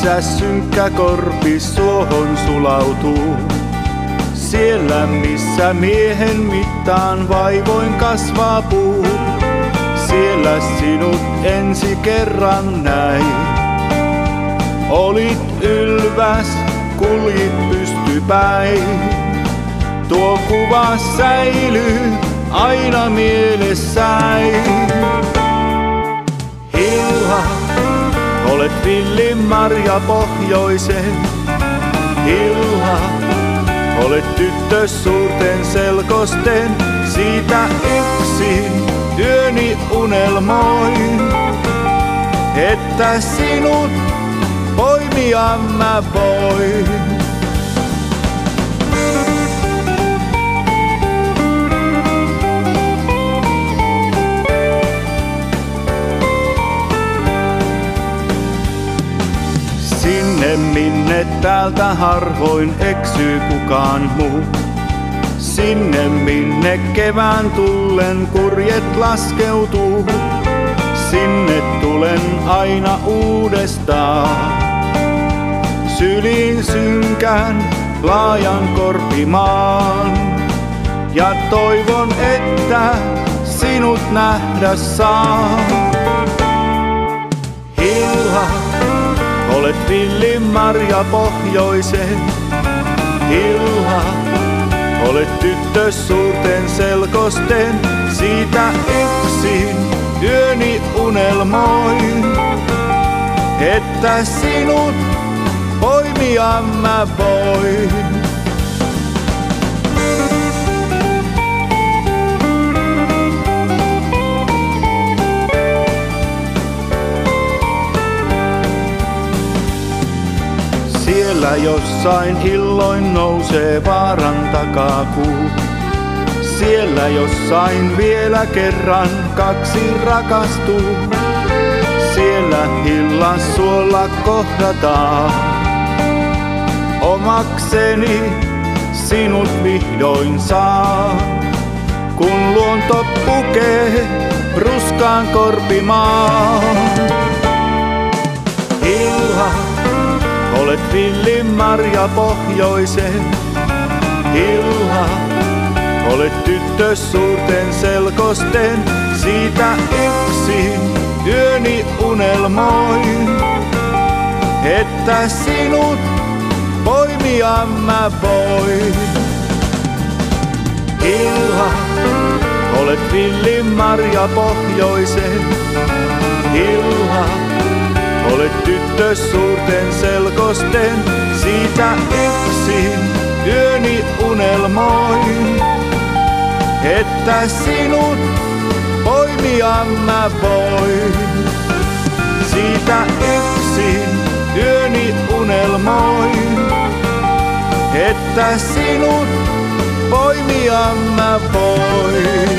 missä synkkä korpi suohon sulautuu. Siellä missä miehen mittaan vaivoin kasvaa puu. Siellä sinut ensi kerran näin. Olit ylväs, kuljit pystypäin. Tuo kuva säilyy aina mielessäin. Hilla, olet villin marja pohjoisen. Hilla, olet tyttö suurten selkosten. Siitä yksin yöni unelmoin, että sinut poimia mä voin. Sinne minne täältä harvoin eksyy kukaan muu. Sinne minne kevään tullen kurjet laskeutuu. Sinne tulen aina uudestaan. Syliin synkän laajan korpimaan. Ja toivon, että sinut nähdä saan. Hilla, olet villin marja pohjoisen. Hilla, olet tyttö suurten selkosten. Siitä yksin yöni unelmoin, että sinut poimia mä voin. Siellä jossain hilloin nousee vaaran takaa kuu. Siellä jossain vielä kerran kaksi rakastuu. Siellä hillan suolla kohdataan. Omakseni sinut vihdoin saa. Kun luonto pukee ruskaan korpimaan. Hilla, olet villin marja pohjoisen. Hilla, olet tyttö suurten selkosten. Siitä yksin yöni unelmoin, että sinut poimia mä voin. Hilla, olet villin marja pohjoisen. Hilla, olet tyttö suurten selkosten. Siitä yksin yöni unelmoin, että sinut poimia mä voin. Siitä yksin yöni unelmoin, että sinut poimia mä voin.